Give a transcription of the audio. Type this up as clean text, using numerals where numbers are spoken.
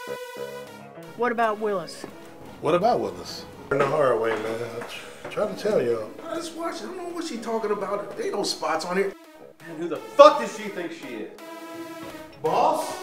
What about Willis? What about Willis? In the hard way, man. I try to tell y'all. I just watched. I don't know what she talking about. There ain't no spots on here. Man, who the fuck does she think she is? Boss?